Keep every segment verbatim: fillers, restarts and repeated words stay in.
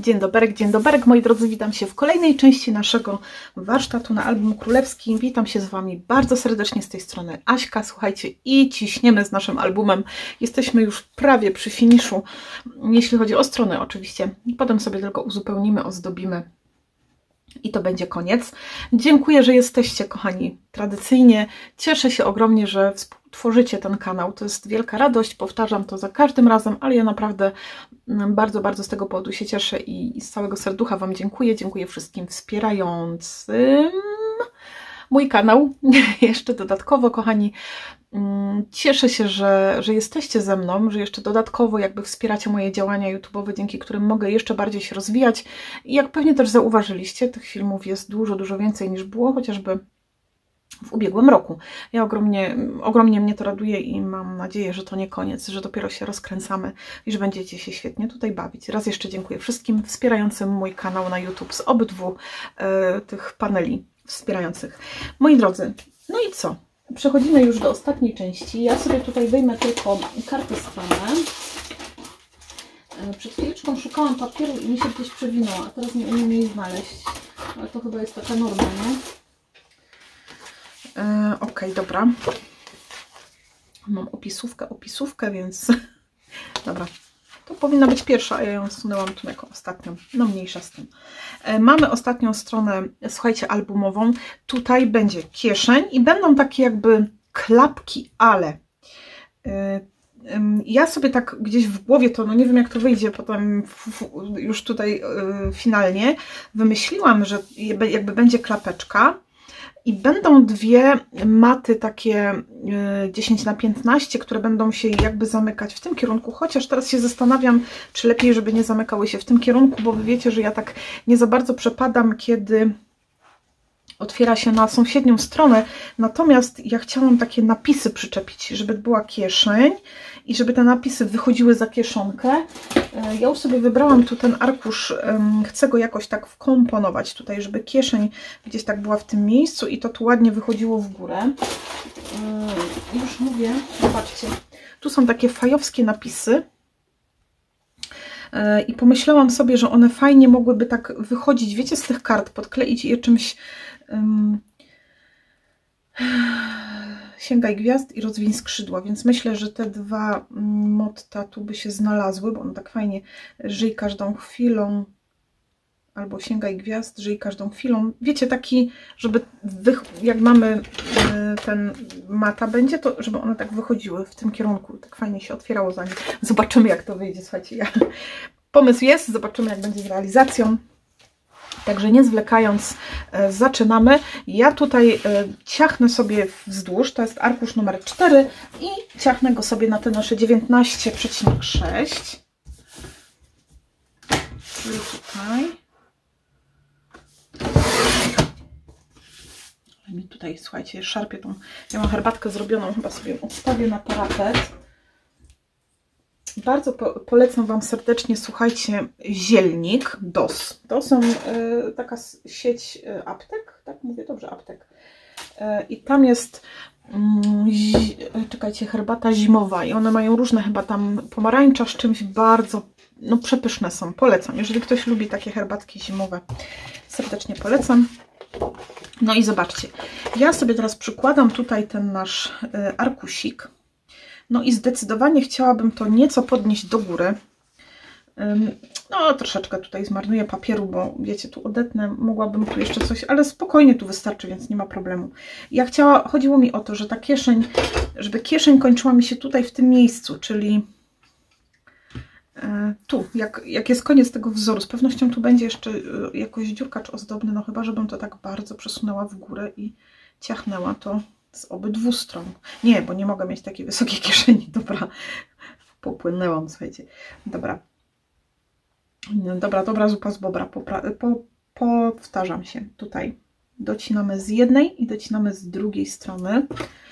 Dzień dobry, dzień dobry, moi drodzy, witam się w kolejnej części naszego warsztatu na album królewski. Witam się z Wami bardzo serdecznie, z tej strony Aśka. Słuchajcie, i ciśniemy z naszym albumem. Jesteśmy już prawie przy finiszu, jeśli chodzi o stronę oczywiście. Potem sobie tylko uzupełnimy, ozdobimy i to będzie koniec. Dziękuję, że jesteście, kochani, tradycyjnie. Cieszę się ogromnie, że współtworzycie ten kanał. To jest wielka radość, powtarzam to za każdym razem, ale ja naprawdę bardzo, bardzo z tego powodu się cieszę i z całego serducha Wam dziękuję. Dziękuję wszystkim wspierającym mój kanał. Jeszcze dodatkowo, kochani, cieszę się, że, że jesteście ze mną, że jeszcze dodatkowo jakby wspieracie moje działania YouTube'owe, dzięki którym mogę jeszcze bardziej się rozwijać. I jak pewnie też zauważyliście, tych filmów jest dużo, dużo więcej niż było chociażby w ubiegłym roku. Ja ogromnie, ogromnie mnie to raduje i mam nadzieję, że to nie koniec, że dopiero się rozkręcamy i że będziecie się świetnie tutaj bawić. Raz jeszcze dziękuję wszystkim wspierającym mój kanał na YouTube z obydwu e, tych paneli wspierających. Moi drodzy, no i co? Przechodzimy już do ostatniej części. Ja sobie tutaj wyjmę tylko kartę stronę. Przed chwileczką szukałam papieru i mi się gdzieś przewinęło, a teraz nie umiem jej znaleźć. Ale to chyba jest taka norma, nie? E, ok, dobra. Mam opisówkę, opisówkę, więc... Dobra. To powinna być pierwsza, a ja ją wsunęłam tu jako ostatnią. No mniejsza z tym. E, mamy ostatnią stronę, słuchajcie, albumową. Tutaj będzie kieszeń i będą takie jakby klapki, ale... E, ja sobie tak gdzieś w głowie to, no nie wiem jak to wyjdzie potem już tutaj e, finalnie, wymyśliłam, że jakby będzie klapeczka i będą dwie maty takie dziesięć na piętnaście, które będą się jakby zamykać w tym kierunku, chociaż teraz się zastanawiam, czy lepiej, żeby nie zamykały się w tym kierunku, bo wy wiecie, że ja tak nie za bardzo przepadam, kiedy otwiera się na sąsiednią stronę, natomiast ja chciałam takie napisy przyczepić, żeby była kieszeń i żeby te napisy wychodziły za kieszonkę. Ja już sobie wybrałam tu ten arkusz, chcę go jakoś tak wkomponować tutaj, żeby kieszeń gdzieś tak była w tym miejscu i to tu ładnie wychodziło w górę. Już mówię, zobaczcie, tu są takie fajowskie napisy. I pomyślałam sobie, że one fajnie mogłyby tak wychodzić, wiecie, z tych kart, podkleić je czymś um, sięgaj gwiazd i rozwiń skrzydła, więc myślę, że te dwa motta tu by się znalazły, bo one tak fajnie żyj każdą chwilą, albo sięgaj gwiazd, żyj każdą chwilą. Wiecie, taki, żeby jak mamy ten mata będzie, to żeby one tak wychodziły w tym kierunku, tak fajnie się otwierało za nim. Zobaczymy, jak to wyjdzie, słuchajcie. Ja... Pomysł jest, zobaczymy, jak będzie z realizacją. Także nie zwlekając, e, zaczynamy. Ja tutaj e, ciachnę sobie wzdłuż, to jest arkusz numer cztery i ciachnę go sobie na te nasze dziewiętnaście przecinek sześć. Czyli tutaj. Ale mi tutaj, słuchajcie, szarpie tą... Ja mam herbatkę zrobioną, chyba sobie odstawię na parapet. Bardzo po, polecam Wam serdecznie, słuchajcie, Zielnik, D O S. To są y, taka sieć y, aptek, tak mówię dobrze, aptek. Y, I tam jest, y, czekajcie, herbata zimowa i one mają różne, chyba tam pomarańcza z czymś, bardzo, no przepyszne są, polecam. Jeżeli ktoś lubi takie herbatki zimowe, serdecznie polecam. No i zobaczcie, ja sobie teraz przykładam tutaj ten nasz y, arkusik. No i zdecydowanie chciałabym to nieco podnieść do góry. No troszeczkę tutaj zmarnuję papieru, bo wiecie, tu odetnę, mogłabym tu jeszcze coś, ale spokojnie tu wystarczy, więc nie ma problemu. Ja chciała, chodziło mi o to, że ta kieszeń, żeby kieszeń kończyła mi się tutaj w tym miejscu, czyli tu, jak, jak jest koniec tego wzoru. Z pewnością tu będzie jeszcze jakoś dziurkacz ozdobny, no chyba, żebym to tak bardzo przesunęła w górę i ciachnęła to z obydwu stron. Nie, bo nie mogę mieć takiej wysokiej kieszeni. Dobra, popłynęłam, słuchajcie. Dobra. Dobra, dobra zupa z bobra. Popra po, powtarzam się. Tutaj docinamy z jednej i docinamy z drugiej strony.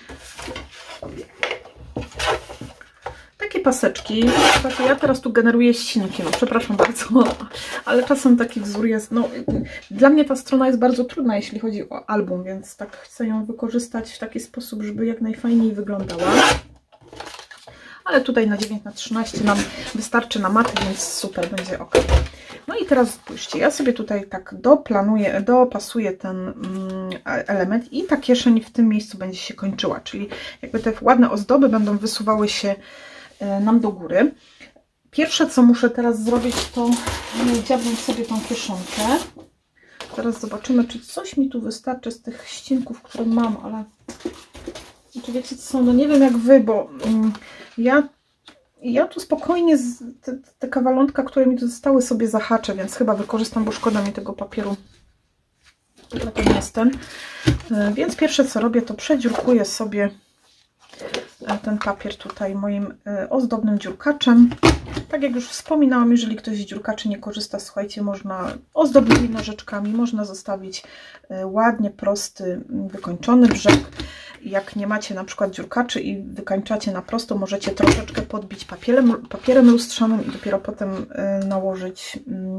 Takie paseczki. Słuchajcie, ja teraz tu generuję ścinki, no przepraszam bardzo, ale czasem taki wzór jest, no dla mnie ta strona jest bardzo trudna, jeśli chodzi o album, więc tak chcę ją wykorzystać w taki sposób, żeby jak najfajniej wyglądała. ale tutaj na dziewięć na trzynaście nam wystarczy na maty, więc super, będzie ok. No i teraz spójrzcie, ja sobie tutaj tak doplanuję, dopasuję ten mm, element i ta kieszeń w tym miejscu będzie się kończyła, czyli jakby te ładne ozdoby będą wysuwały się y, nam do góry. Pierwsze, co muszę teraz zrobić, to dziabnąć sobie tą kieszonkę. Teraz zobaczymy, czy coś mi tu wystarczy z tych ścinków, które mam, ale czy wiecie co są, no nie wiem jak wy, bo mm, ja, ja tu spokojnie z, te, te kawalątka, które mi tu zostały, sobie zahaczę, więc chyba wykorzystam, bo szkoda mi tego papieru. To nie jest ten. Więc pierwsze co robię, to przedziurkuję sobie ten papier tutaj moim ozdobnym dziurkaczem. Tak jak już wspominałam, jeżeli ktoś z dziurkaczy nie korzysta, słuchajcie, można ozdobnymi nożyczkami, można zostawić ładnie prosty, wykończony brzeg. Jak nie macie na przykład dziurkaczy i wykańczacie na prosto, możecie troszeczkę podbić papierem, papierem lustrzanym i dopiero potem nałożyć,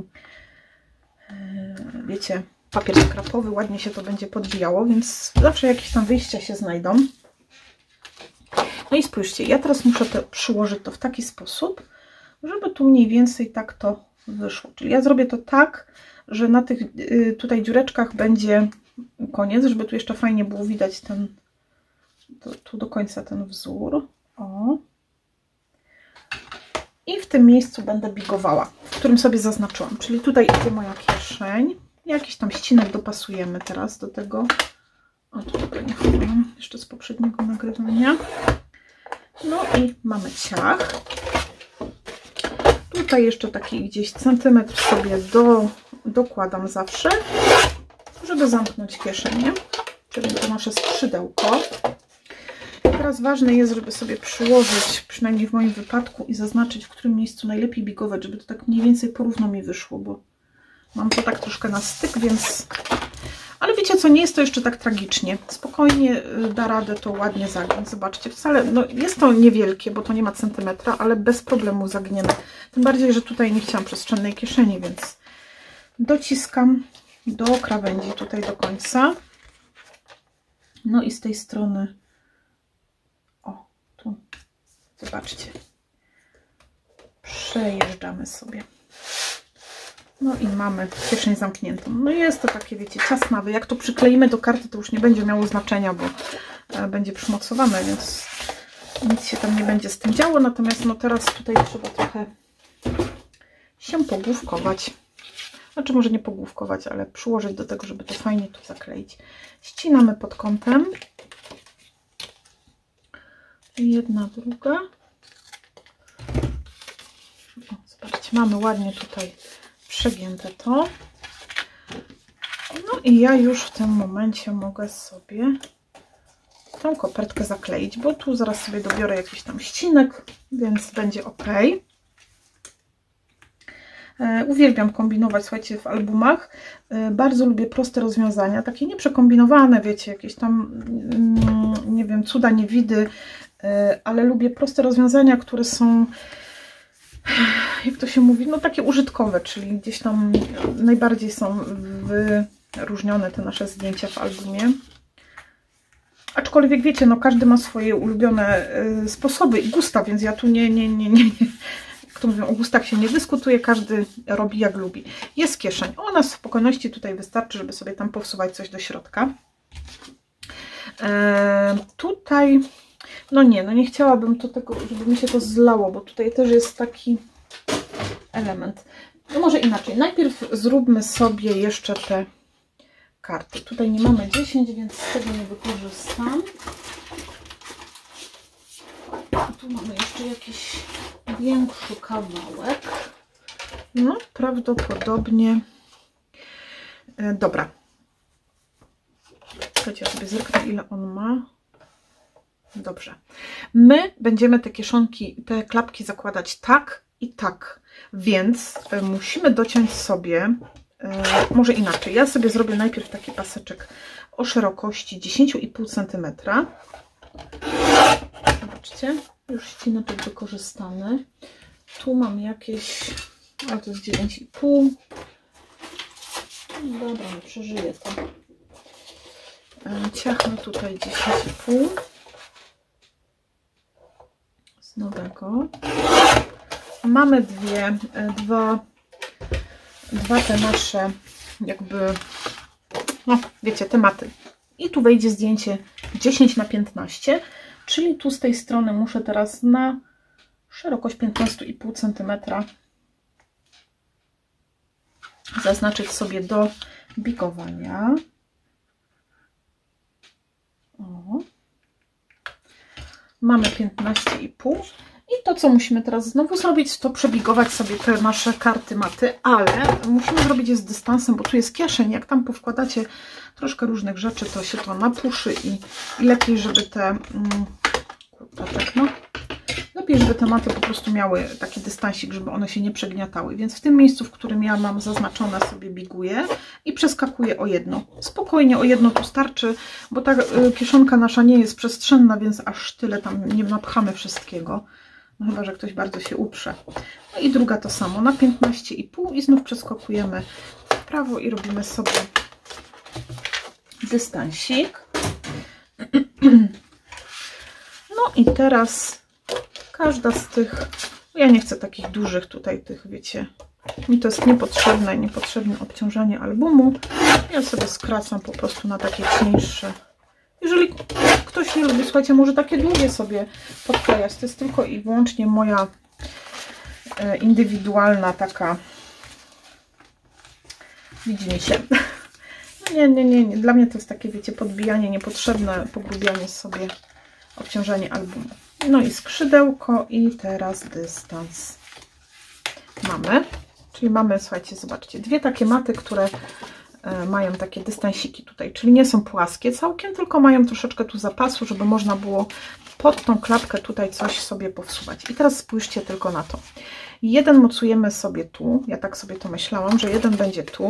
wiecie, papier skrapowy, ładnie się to będzie podbijało, więc zawsze jakieś tam wyjścia się znajdą. No i spójrzcie, ja teraz muszę to przyłożyć to w taki sposób, żeby tu mniej więcej tak to wyszło. Czyli ja zrobię to tak, że na tych tutaj dziureczkach będzie koniec, żeby tu jeszcze fajnie było widać ten, to, tu do końca ten wzór. O. I w tym miejscu będę bigowała, w którym sobie zaznaczyłam. Czyli tutaj idzie moja kieszeń. Jakiś tam ścinek dopasujemy teraz do tego. O, tu dobra, nie chowam jeszcze z poprzedniego nagrywania. No i mamy ciach. Tutaj jeszcze taki gdzieś centymetr sobie do, dokładam zawsze, żeby zamknąć kieszeń, czyli to nasze skrzydełko. I teraz ważne jest, żeby sobie przyłożyć, przynajmniej w moim wypadku, i zaznaczyć, w którym miejscu najlepiej bigować, żeby to tak mniej więcej porówno mi wyszło, bo mam to tak troszkę na styk, więc... Ale wiecie co, nie jest to jeszcze tak tragicznie. Spokojnie da radę to ładnie zagiąć. Zobaczcie, wcale, no jest to niewielkie, bo to nie ma centymetra, ale bez problemu zagniemy. Tym bardziej, że tutaj nie chciałam przestrzennej kieszeni, więc dociskam do krawędzi tutaj do końca. No i z tej strony, o, tu, zobaczcie, przejeżdżamy sobie. No i mamy kieszeń zamkniętą. No jest to takie, wiecie, ciasnawe. Jak to przykleimy do karty, to już nie będzie miało znaczenia, bo będzie przymocowane, więc nic się tam nie będzie z tym działo. Natomiast no teraz tutaj trzeba trochę się pogłówkować. Znaczy może nie pogłówkować, ale przyłożyć do tego, żeby to fajnie tu zakleić. Ścinamy pod kątem. Jedna, druga. O, zobaczcie, mamy ładnie tutaj przegięte to. No i ja już w tym momencie mogę sobie tą kopertkę zakleić, bo tu zaraz sobie dobiorę jakiś tam ścinek, więc będzie ok. Uwielbiam kombinować, słuchajcie, w albumach. Bardzo lubię proste rozwiązania, takie nieprzekombinowane, wiecie, jakieś tam, nie wiem, cuda, niewidy, ale lubię proste rozwiązania, które są, jak to się mówi, no takie użytkowe, czyli gdzieś tam najbardziej są wyróżnione te nasze zdjęcia w albumie. Aczkolwiek wiecie, no każdy ma swoje ulubione sposoby i gusta, więc ja tu nie, nie, nie, nie, nie. Jak to mówią, o gustach się nie dyskutuje, każdy robi jak lubi. Jest kieszeń, ona w spokojności tutaj wystarczy, żeby sobie tam powsuwać coś do środka. Eee, tutaj, no nie, no nie chciałabym to tego, żeby mi się to zlało, bo tutaj też jest taki element. No może inaczej, najpierw zróbmy sobie jeszcze te karty. Tutaj nie mamy dziesięć, więc z tego nie wykorzystam. Tu mamy jeszcze jakiś większy kawałek. No, prawdopodobnie. E, dobra. Słuchajcie, ja sobie zerknę, ile on ma. Dobrze. My będziemy te kieszonki, te klapki zakładać tak i tak, więc musimy dociąć sobie, e, może inaczej. Ja sobie zrobię najpierw taki paseczek o szerokości dziesięć i pół centymetra. Zobaczcie, już ścineczek wykorzystany. Tu mam jakieś, a to jest dziewięć i pół. Dobra, nie przeżyję to. Ciachnę tutaj dziesięć i pół. z nowego. Mamy dwie, dwa, dwa te nasze jakby, no wiecie, tematy. I tu wejdzie zdjęcie dziesięć na piętnaście, czyli tu z tej strony muszę teraz na szerokość piętnaście i pół centymetra zaznaczyć sobie do bigowania. O. Mamy piętnaście i pół. I to, co musimy teraz znowu zrobić, to przebigować sobie te nasze karty maty, ale musimy zrobić je z dystansem, bo tu jest kieszeń. Jak tam powkładacie troszkę różnych rzeczy, to się to napuszy i, i lepiej, żeby te mm, tak, no, lepiej, żeby te maty po prostu miały taki dystansik, żeby one się nie przegniatały. Więc w tym miejscu, w którym ja mam zaznaczone, sobie biguję i przeskakuję o jedno. Spokojnie o jedno tu starczy, bo ta kieszonka nasza nie jest przestrzenna, więc aż tyle tam nie napchamy wszystkiego. No chyba że ktoś bardzo się uprze. No i druga to samo, na piętnaście i pół i znów przeskakujemy w prawo i robimy sobie dystansik. No i teraz każda z tych, ja nie chcę takich dużych tutaj tych, wiecie, mi to jest niepotrzebne, niepotrzebne obciążenie albumu. Ja sobie skracam po prostu na takie cieńsze. Jeżeli ktoś nie lubi, słuchajcie, może takie długie sobie podklejać. To jest tylko i wyłącznie moja e, indywidualna taka, widzi mi się. Nie, nie, nie, nie. Dla mnie to jest takie, wiecie, podbijanie niepotrzebne, pogrubianie sobie, obciążenie albumu. No i skrzydełko i teraz dystans mamy. Czyli mamy, słuchajcie, zobaczcie, dwie takie maty, które mają takie dystansiki tutaj, czyli nie są płaskie całkiem, tylko mają troszeczkę tu zapasu, żeby można było pod tą klapkę tutaj coś sobie powsuwać. I teraz spójrzcie tylko na to. Jeden mocujemy sobie tu, ja tak sobie to myślałam, że jeden będzie tu,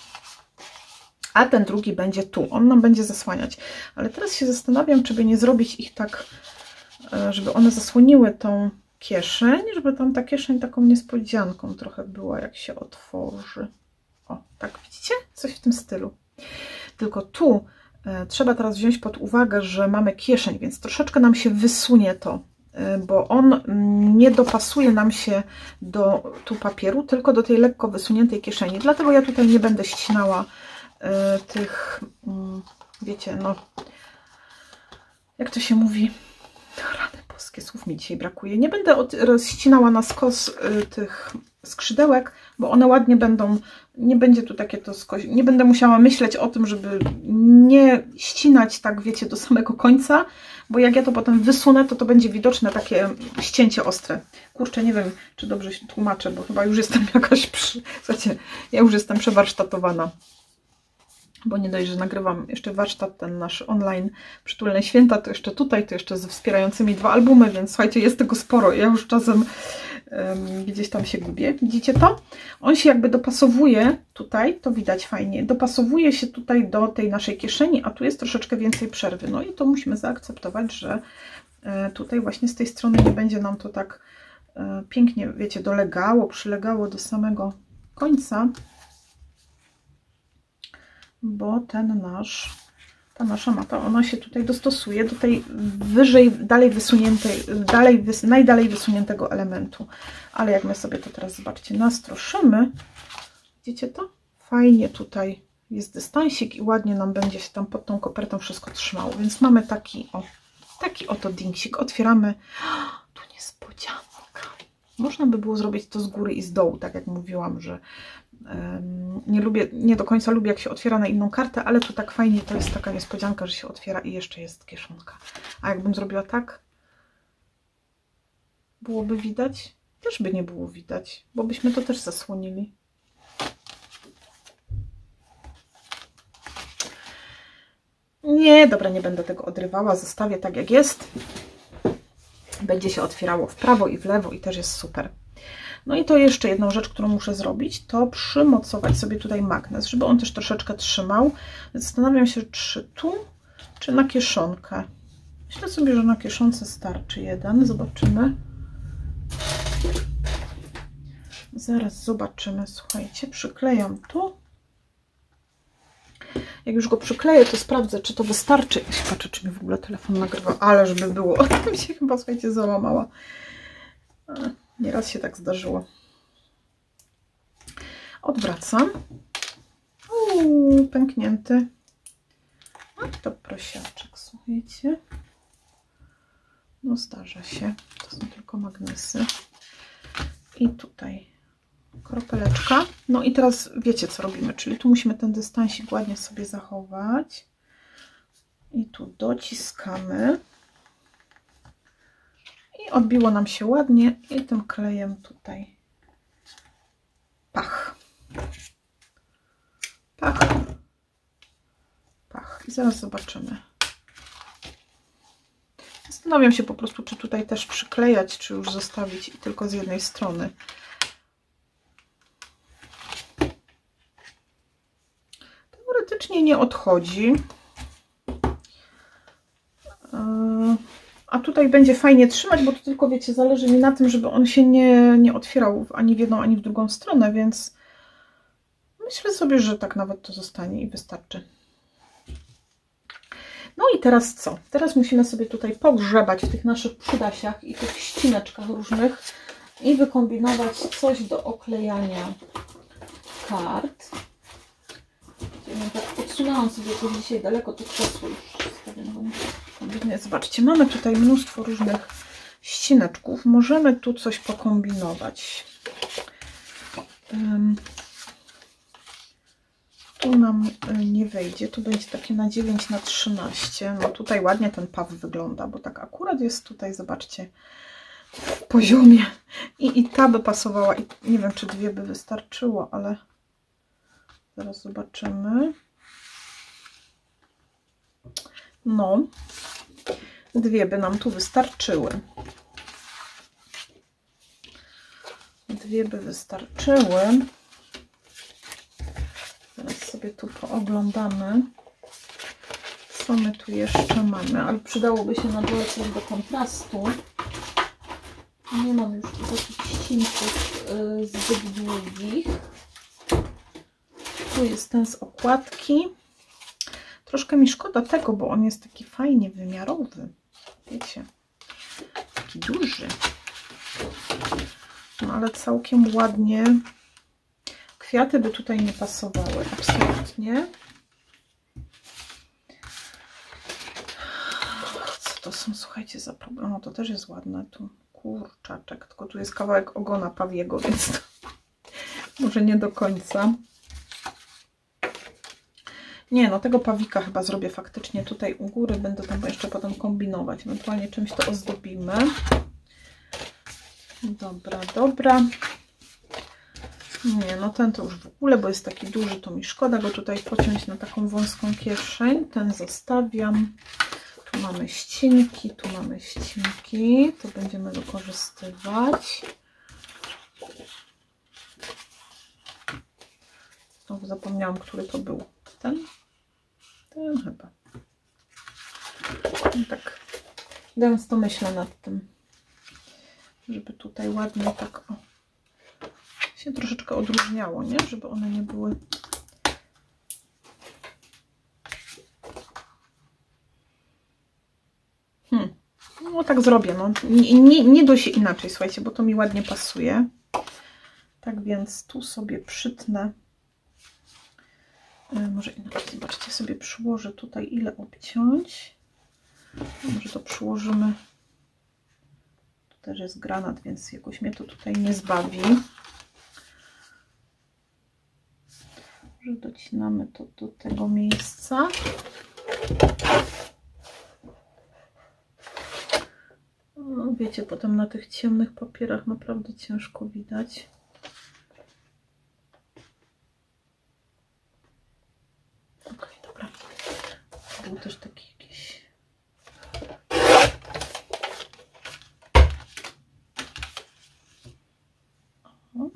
a ten drugi będzie tu. On nam będzie zasłaniać. Ale teraz się zastanawiam, czy by nie zrobić ich tak, żeby one zasłoniły tą kieszeń, żeby tam ta kieszeń taką niespodzianką trochę była, jak się otworzy. O, tak widzicie? Coś w tym stylu. Tylko tu e, trzeba teraz wziąć pod uwagę, że mamy kieszeń, więc troszeczkę nam się wysunie to, e, bo on m, nie dopasuje nam się do tu papieru, tylko do tej lekko wysuniętej kieszeni. Dlatego ja tutaj nie będę ścinała e, tych, m, wiecie, no, jak to się mówi? Rany boskie, słów mi dzisiaj brakuje. Nie będę od, rozścinała na skos y, tych skrzydełek, bo one ładnie będą, nie będzie tu takie to skos, nie będę musiała myśleć o tym, żeby nie ścinać tak, wiecie, do samego końca, bo jak ja to potem wysunę, to to będzie widoczne takie ścięcie ostre. Kurczę, nie wiem, czy dobrze się tłumaczę, bo chyba już jestem jakaś przy... Słuchajcie, ja już jestem przewarsztatowana. Bo nie dość, że nagrywam jeszcze warsztat ten nasz online Przytulne Święta, to jeszcze tutaj, to jeszcze ze wspierającymi dwa albumy, więc słuchajcie, jest tego sporo. Ja już czasem um, gdzieś tam się gubię. Widzicie to? On się jakby dopasowuje tutaj, to widać fajnie, dopasowuje się tutaj do tej naszej kieszeni, a tu jest troszeczkę więcej przerwy. No i to musimy zaakceptować, że e, tutaj właśnie z tej strony nie będzie nam to tak e, pięknie, wiecie, dolegało, przylegało do samego końca, bo ten nasz, ta nasza mata, ona się tutaj dostosuje do tej wyżej, dalej wysuniętej, dalej, wys, najdalej wysuniętego elementu. Ale jak my sobie to teraz, zobaczcie, nastroszymy, widzicie to? Fajnie tutaj jest dystansik i ładnie nam będzie się tam pod tą kopertą wszystko trzymało. Więc mamy taki, o, taki oto dingsik. Otwieramy. Tu niespodzianka. Można by było zrobić to z góry i z dołu, tak jak mówiłam, że nie lubię, nie do końca lubię, jak się otwiera na inną kartę, ale tu tak fajnie to jest taka niespodzianka, że się otwiera i jeszcze jest kieszonka. A jakbym zrobiła tak, byłoby widać? Też by nie było widać, bo byśmy to też zasłonili. Nie, dobra, nie będę tego odrywała, zostawię tak jak jest. Będzie się otwierało w prawo i w lewo i też jest super. No i to jeszcze jedną rzecz, którą muszę zrobić, to przymocować sobie tutaj magnes, żeby on też troszeczkę trzymał. Zastanawiam się, czy tu, czy na kieszonkę. Myślę sobie, że na kieszonce starczy jeden. Zobaczymy. Zaraz zobaczymy. Słuchajcie, przyklejam tu. Jak już go przykleję, to sprawdzę, czy to wystarczy. Ja się patrzę, czy mi w ogóle telefon nagrywa, ale żeby było. Mi się chyba, słuchajcie, załamała. Nieraz się tak zdarzyło. Odwracam. Uuu, pęknięty. A to prosiaczek, słuchajcie. No zdarza się. To są tylko magnesy. I tutaj kropeleczka. No i teraz wiecie, co robimy. Czyli tu musimy ten dystansik ładnie sobie zachować. I tu dociskamy. I odbiło nam się ładnie. I tym klejem tutaj pach. Pach. Pach. I zaraz zobaczymy. Zastanawiam się po prostu, czy tutaj też przyklejać, czy już zostawić i tylko z jednej strony. Teoretycznie nie odchodzi. A tutaj będzie fajnie trzymać, bo to tylko, wiecie, zależy mi na tym, żeby on się nie, nie otwierał ani w jedną, ani w drugą stronę, więc myślę sobie, że tak nawet to zostanie i wystarczy. No i teraz co? Teraz musimy sobie tutaj pogrzebać w tych naszych przydasiach i tych ścineczkach różnych i wykombinować coś do oklejania kart. Ja tak podsunęłam sobie to dzisiaj daleko to krzesło już. Zobaczcie, mamy tutaj mnóstwo różnych ścineczków. Możemy tu coś pokombinować. Um, tu nam nie wejdzie. Tu będzie takie na dziewięć na trzynaście. No tutaj ładnie ten paw wygląda, bo tak akurat jest tutaj, zobaczcie, w poziomie. I, i ta by pasowała. I nie wiem, czy dwie by wystarczyło, ale zaraz zobaczymy. No, dwie by nam tu wystarczyły. Dwie by wystarczyły. Teraz sobie tu pooglądamy, co my tu jeszcze mamy, ale przydałoby się na dole coś do kontrastu. Nie mam już tu takich ścinków yy, zbyt długich. Tu jest ten z okładki. Troszkę mi szkoda tego, bo on jest taki fajnie wymiarowy. Wiecie, taki duży. No ale całkiem ładnie. Kwiaty by tutaj nie pasowały, absolutnie. Co to są, słuchajcie, za problem? No to też jest ładne tu. Kurczaczek, tylko tu jest kawałek ogona pawiego, więc to może nie do końca. Nie, no tego pawika chyba zrobię faktycznie tutaj u góry. Będę tam jeszcze potem kombinować. Ewentualnie czymś to ozdobimy. Dobra, dobra. Nie, no ten to już w ogóle, bo jest taki duży, to mi szkoda go tutaj pociąć na taką wąską kieszeń. Ten zostawiam. Tu mamy ścinki, tu mamy ścinki. To będziemy wykorzystywać. Znowu zapomniałam, który to był. Ten? Ten chyba. No tak gęsto myślę nad tym, żeby tutaj ładnie tak o, się troszeczkę odróżniało, nie? Żeby one nie były... Hmm. No tak zrobię, no. Nie, nie, nie da się inaczej, słuchajcie, bo to mi ładnie pasuje. Tak więc tu sobie przytnę. Może inaczej, zobaczcie, sobie przyłożę tutaj, ile obciąć. Może to przyłożymy. Tu też jest granat, więc jakoś mnie to tutaj nie zbawi. Może docinamy to do tego miejsca. No, wiecie, potem na tych ciemnych papierach naprawdę ciężko widać. Był też taki jakiś... O.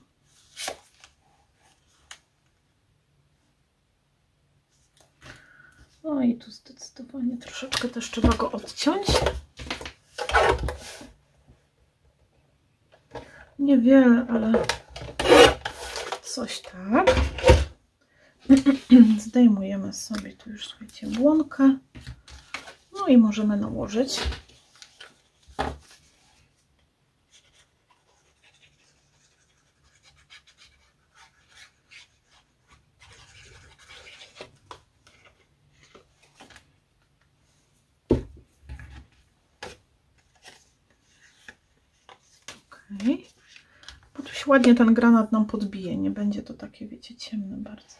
No i tu zdecydowanie troszeczkę też trzeba go odciąć. Niewiele, ale coś tak. Zdejmujemy sobie tu już, słuchajcie, błonkę. No i możemy nałożyć. Okay. Bo tu się ładnie ten granat nam podbije, nie będzie to takie, wiecie, ciemne bardzo.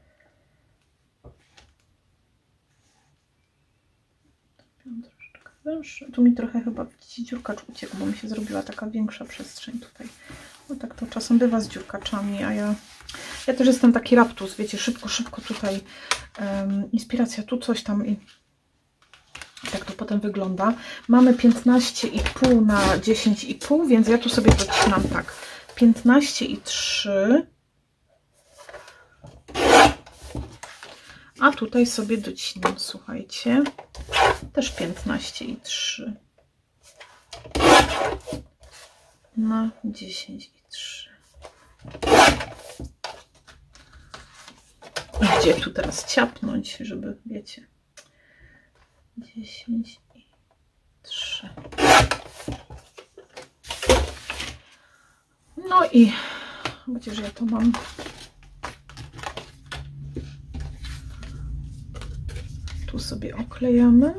Tu mi trochę chyba, widzicie, dziurkacz uciekł, bo mi się zrobiła taka większa przestrzeń tutaj. No tak to czasem bywa z dziurkaczami, a ja, ja też jestem taki raptus, wiecie, szybko, szybko tutaj um, inspiracja, tu coś tam i tak to potem wygląda. Mamy piętnaście i pół na dziesięć i pół, więc ja tu sobie docinam tak, piętnaście i trzy, a tutaj sobie docinam, słuchajcie, też piętnaście i trzy na dziesięć i trzy. Gdzie tu teraz ciapnąć, żeby, wiecie, dziesięć i trzy. No i gdzież ja to mam? Tu sobie oklejamy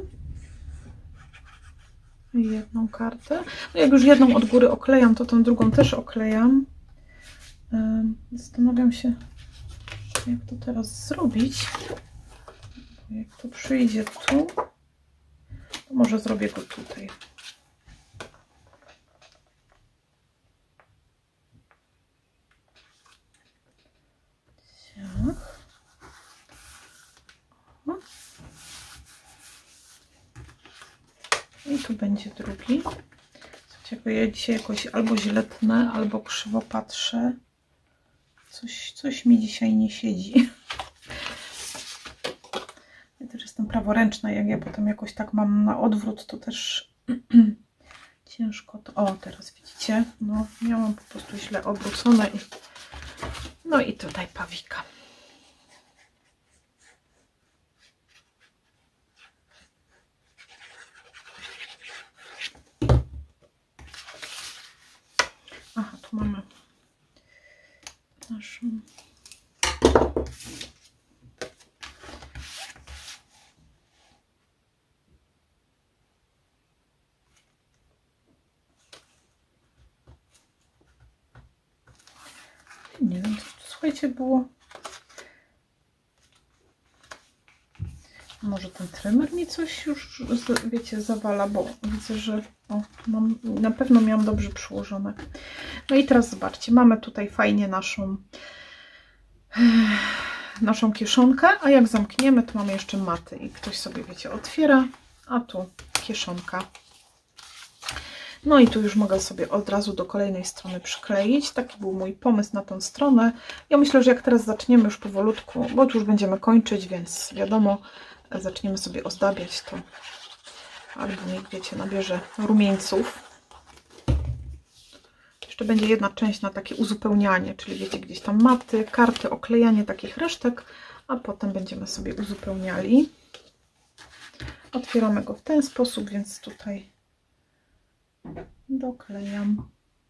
jedną kartę. No jak już jedną od góry oklejam, to tą drugą też oklejam. Zastanawiam się, jak to teraz zrobić. Jak to przyjdzie tu, to może zrobię go tutaj. I tu będzie drugi. Słuchajcie, ja dzisiaj jakoś albo źle tnę, albo krzywo patrzę. Coś, coś mi dzisiaj nie siedzi. Ja też jestem praworęczna, jak ja potem jakoś tak mam na odwrót, to też ciężko to... O, teraz widzicie, no miałam po prostu źle obrócone. I... No i tutaj pawika. Aha, tu mamy naszą... Nie wiem, co tu, słuchajcie, było. Może ten trymer mi coś już, wiecie, zawala, bo widzę, że o, mam, na pewno miałam dobrze przyłożone. No i teraz zobaczcie, mamy tutaj fajnie naszą naszą kieszonkę, a jak zamkniemy, to mamy jeszcze maty i ktoś sobie, wiecie, otwiera, a tu kieszonka. No i tu już mogę sobie od razu do kolejnej strony przykleić. Taki był mój pomysł na tę stronę. Ja myślę, że jak teraz zaczniemy już powolutku, bo tu już będziemy kończyć, więc wiadomo, zaczniemy sobie ozdabiać to. Albo niech, wiecie, nabierze rumieńców. Jeszcze będzie jedna część na takie uzupełnianie, czyli wiecie, gdzieś tam maty, karty, oklejanie takich resztek, a potem będziemy sobie uzupełniali. Otwieramy go w ten sposób, więc tutaj doklejam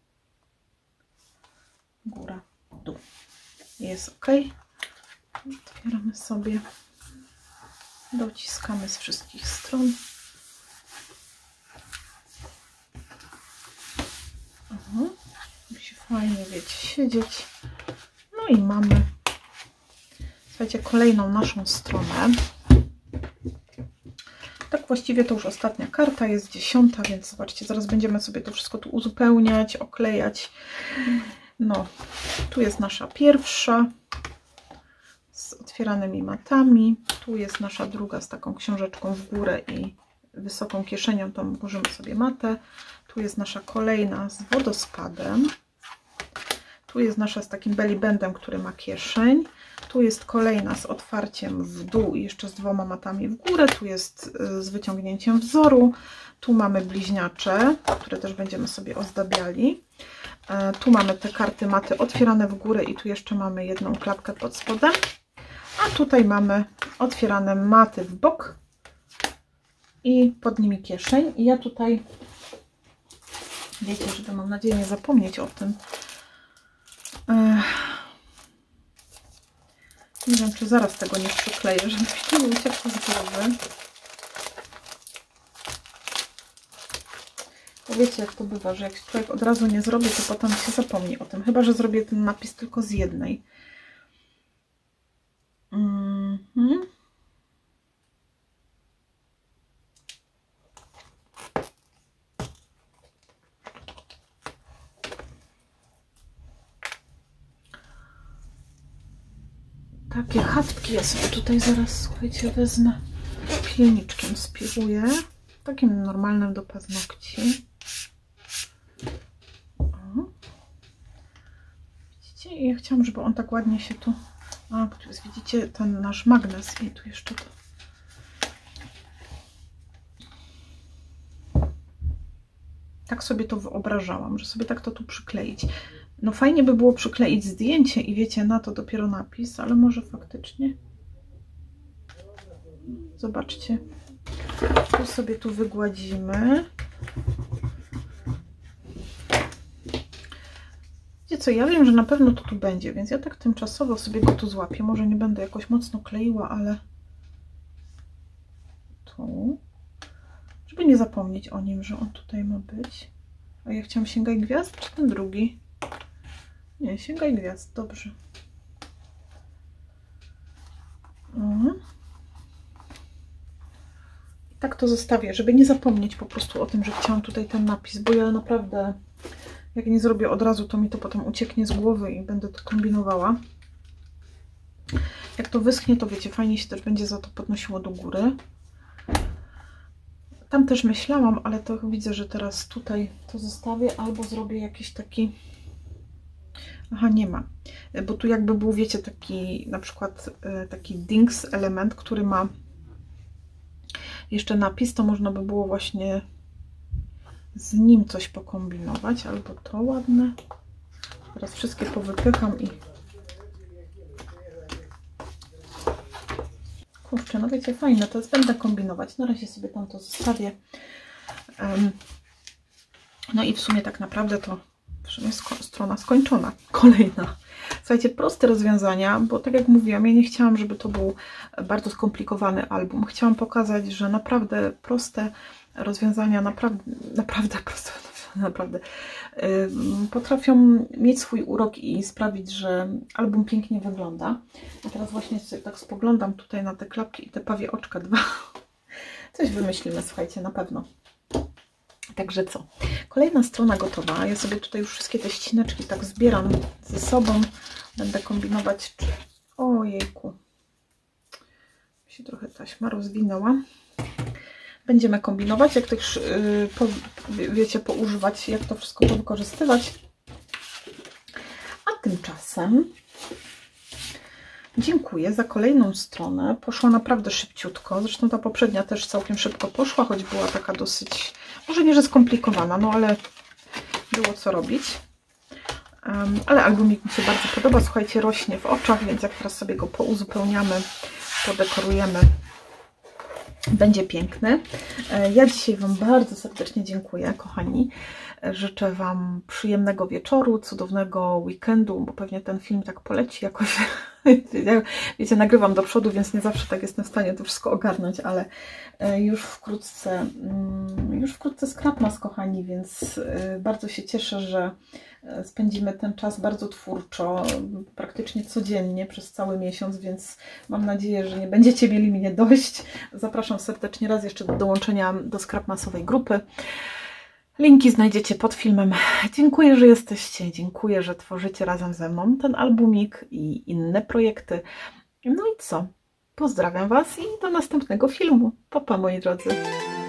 góra, dół. Jest ok. Otwieramy sobie, dociskamy z wszystkich stron. Aha. Musi fajnie, wiecie, siedzieć. No i mamy, słuchajcie, kolejną naszą stronę. Tak właściwie to już ostatnia karta, jest dziesiąta, więc zobaczcie, zaraz będziemy sobie to wszystko tu uzupełniać, oklejać. No, tu jest nasza pierwsza z otwieranymi matami. Tu jest nasza druga z taką książeczką w górę i wysoką kieszenią, to możemy sobie matę. Tu jest nasza kolejna z wodospadem. Tu jest nasza z takim belly bandem, który ma kieszeń. Tu jest kolejna z otwarciem w dół i jeszcze z dwoma matami w górę. Tu jest z wyciągnięciem wzoru. Tu mamy bliźniacze, które też będziemy sobie ozdabiali. Tu mamy te karty maty otwierane w górę i tu jeszcze mamy jedną klapkę pod spodem. A tutaj mamy otwierane maty w bok i pod nimi kieszeń. I ja tutaj, wiecie, żeby mam nadzieję nie zapomnieć o tym, nie wiem, czy zaraz tego nie przykleję, żeby mi to nie uciekło z głowy. Bo wiecie, jak to bywa, że jak człowiek od razu nie zrobi, to potem się zapomni o tym. Chyba że zrobię ten napis tylko z jednej. Mhm. Takie chatki ja sobie tutaj zaraz, słuchajcie, wezmę, pilniczkiem spiłuję, takim normalnym do paznokci. O. Widzicie? I ja chciałam, żeby on tak ładnie się tu... A, tu jest, widzicie, ten nasz magnes i tu jeszcze to... Tak sobie to wyobrażałam, że sobie tak to tu przykleić. No fajnie by było przykleić zdjęcie i wiecie, na to dopiero napis, ale może faktycznie... Zobaczcie. Tu sobie tu wygładzimy. Wiecie co, ja wiem, że na pewno to tu będzie, więc ja tak tymczasowo sobie go tu złapię. Może nie będę jakoś mocno kleiła, ale tu. Żeby nie zapomnieć o nim, że on tutaj ma być. A ja chciałam Sięgaj Gwiazd, czy ten drugi? Nie, Sięgaj Gwiazd, dobrze. Mhm. I tak to zostawię, żeby nie zapomnieć po prostu o tym, że chciałam tutaj ten napis, bo ja naprawdę, jak nie zrobię od razu, to mi to potem ucieknie z głowy i będę to kombinowała. Jak to wyschnie, to wiecie, fajnie się też będzie za to podnosiło do góry. Tam też myślałam, ale to widzę, że teraz tutaj to zostawię, albo zrobię jakiś taki... Aha, nie ma. Bo tu jakby był, wiecie, taki na przykład taki dings element, który ma jeszcze napis, to można by było właśnie z nim coś pokombinować, albo to ładne. Teraz wszystkie powypycham i... Kurczę, no wiecie, fajne to jest, będę kombinować. Na razie sobie tam to zostawię. Um, no i w sumie tak naprawdę to w sumie sko strona skończona. Kolejna. Słuchajcie, proste rozwiązania, bo tak jak mówiłam, ja nie chciałam, żeby to był bardzo skomplikowany album. Chciałam pokazać, że naprawdę proste rozwiązania, naprawdę, naprawdę proste, naprawdę yy, potrafią mieć swój urok i sprawić, że album pięknie wygląda. A teraz właśnie sobie tak spoglądam tutaj na te klapki i te pawie oczka dwa. Coś wymyślimy, słuchajcie, na pewno. Także co? Kolejna strona gotowa. Ja sobie tutaj już wszystkie te ścineczki tak zbieram ze sobą. Będę kombinować. Ojejku. Mi się trochę taśma rozwinęła. Będziemy kombinować, jak też yy, po, wiecie, poużywać, jak to wszystko wykorzystywać. A tymczasem dziękuję za kolejną stronę. Poszła naprawdę szybciutko. Zresztą ta poprzednia też całkiem szybko poszła, choć była taka dosyć, może nie, że skomplikowana, no ale było co robić. Um, ale albumik mi się bardzo podoba. Słuchajcie, rośnie w oczach, więc jak teraz sobie go pouzupełniamy, podekorujemy, będzie piękny. Ja dzisiaj Wam bardzo serdecznie dziękuję, kochani. Życzę Wam przyjemnego wieczoru, cudownego weekendu, bo pewnie ten film tak poleci jakoś. Wiecie, nagrywam do przodu, więc nie zawsze tak jestem w stanie to wszystko ogarnąć, ale już wkrótce, już wkrótce Scrapmas, kochani, więc bardzo się cieszę, że spędzimy ten czas bardzo twórczo, praktycznie codziennie przez cały miesiąc, więc mam nadzieję, że nie będziecie mieli mnie dość. Zapraszam serdecznie raz jeszcze do dołączenia do Scrapmasowej grupy. Linki znajdziecie pod filmem. Dziękuję, że jesteście, dziękuję, że tworzycie razem ze mną ten albumik i inne projekty. No i co? Pozdrawiam Was i do następnego filmu. Pa, pa, moi drodzy.